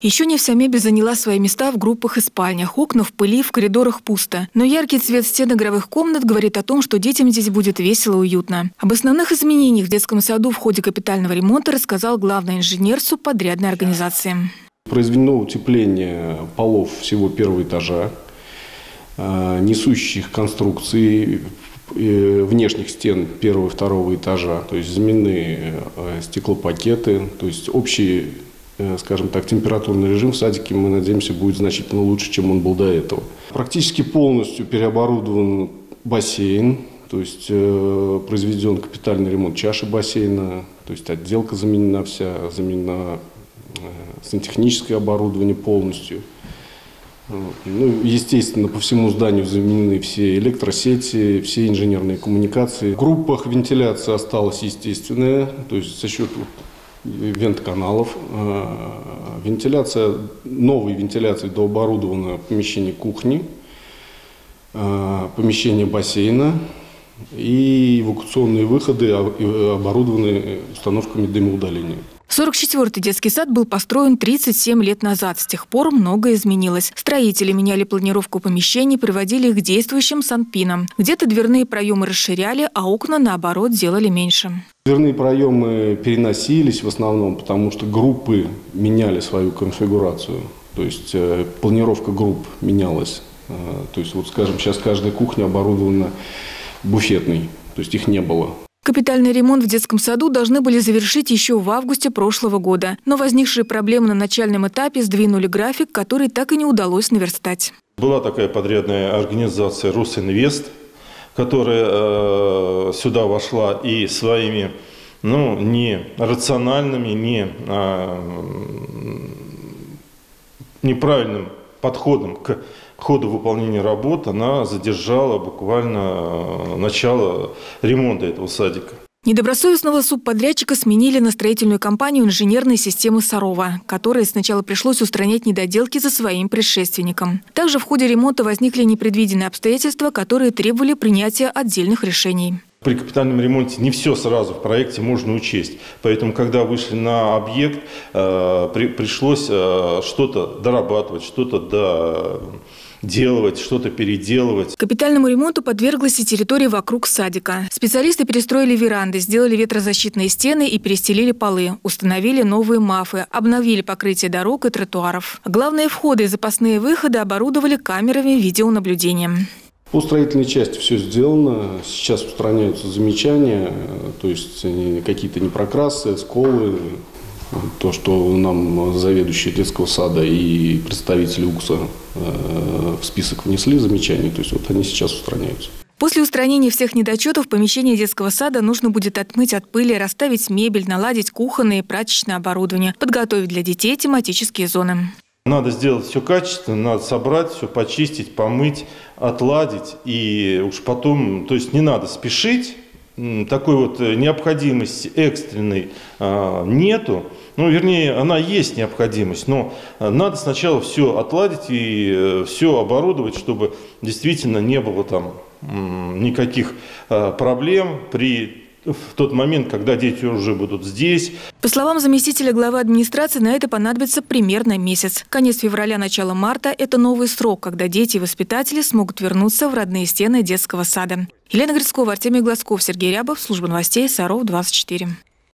Еще не вся мебель заняла свои места в группах и спальнях. Окна в пыли, в коридорах пусто. Но яркий цвет стен игровых комнат говорит о том, что детям здесь будет весело и уютно. Об основных изменениях в детском саду в ходе капитального ремонта рассказал главный инженер субподрядной организации. Произведено утепление полов всего первого этажа, несущих конструкций, внешних стен первого и второго этажа, то есть заменены стеклопакеты, то есть общий, скажем так, температурный режим в садике, мы надеемся, будет значительно лучше, чем он был до этого. Практически полностью переоборудован бассейн, то есть произведен капитальный ремонт чаши бассейна, то есть отделка заменена вся, заменено сантехническое оборудование полностью. Ну, естественно, по всему зданию заменены все электросети, все инженерные коммуникации. В группах вентиляция осталась естественная, то есть за счет вент-каналов. Новой вентиляцией дооборудовано помещение кухни, помещение бассейна и эвакуационные выходы оборудованы установками дымоудаления. 44-й детский сад был построен 37 лет назад. С тех пор многое изменилось. Строители меняли планировку помещений, приводили их к действующим санпинам. Где-то дверные проемы расширяли, а окна, наоборот, делали меньше. Дверные проемы переносились в основном, потому что группы меняли свою конфигурацию. То есть планировка групп менялась. То есть, вот, скажем, сейчас каждая кухня оборудована буфетной, то есть их не было. Капитальный ремонт в детском саду должны были завершить еще в августе прошлого года. Но возникшие проблемы на начальном этапе сдвинули график, который так и не удалось наверстать. Была такая подрядная организация «Росинвест», которая сюда вошла и своими не рациональными, неправильным подходом к ходу выполнения работ она задержала буквально начало ремонта этого садика. Недобросовестного субподрядчика сменили на строительную компанию инженерной системы «Сарова», которой сначала пришлось устранять недоделки за своим предшественником. Также в ходе ремонта возникли непредвиденные обстоятельства, которые требовали принятия отдельных решений. При капитальном ремонте не все сразу в проекте можно учесть. Поэтому, когда вышли на объект, пришлось что-то дорабатывать, что-то доделывать, что-то переделывать. Капитальному ремонту подверглась и территория вокруг садика. Специалисты перестроили веранды, сделали ветрозащитные стены и перестелили полы, установили новые мафы, обновили покрытие дорог и тротуаров. Главные входы и запасные выходы оборудовали камерами видеонаблюдения. По строительной части все сделано. Сейчас устраняются замечания, то есть какие-то непрокрасы, сколы. То, что нам заведующий детского сада и представители УКСа в список внесли замечания, то есть вот они сейчас устраняются. После устранения всех недочетов помещение детского сада нужно будет отмыть от пыли, расставить мебель, наладить кухонное и прачечное оборудование, подготовить для детей тематические зоны. Надо сделать все качественно, надо собрать, все почистить, помыть, отладить. И уж потом, то есть не надо спешить, такой вот необходимости экстренной нету. Вернее, она есть необходимость, но надо сначала все отладить и все оборудовать, чтобы действительно не было там никаких проблем в тот момент, когда дети уже будут здесь. По словам заместителя главы администрации, на это понадобится примерно месяц. Конец февраля, начало марта – это новый срок, когда дети и воспитатели смогут вернуться в родные стены детского сада. Елена Грицкова, Артемий Глазков, Сергей Рябов, служба новостей Саров 24.